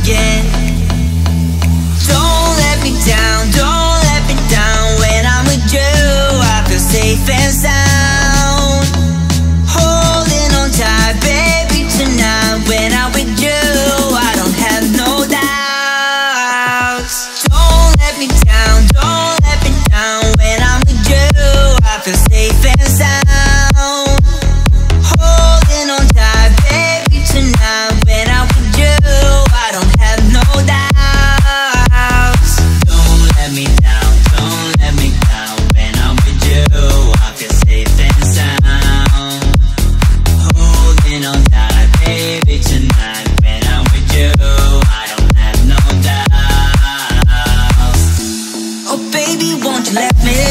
again. Don't let me down, don't let me down. When I'm with you, I feel safe and sound. Holding on tight, baby, tonight. When I'm with you, I don't have no doubts. Don't let me down, don't let me down. When I'm with you, I feel safe and sound. Holding on tight, baby, tonight. When I'm with you, I don't have no doubts. Don't let me down, don't let me down. When I'm with you, I feel safe and sound. Holding on tight, baby, tonight. When I'm with you, I don't have no doubts. Oh baby, won't you let me?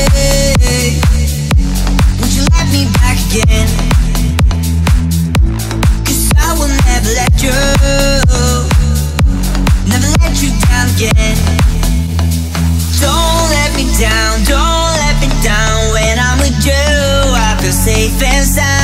Won't you let me back again? 'Cause I will never let you, never let you down again. Don't let me down, don't let me down. When I'm with you, I feel safe and sound.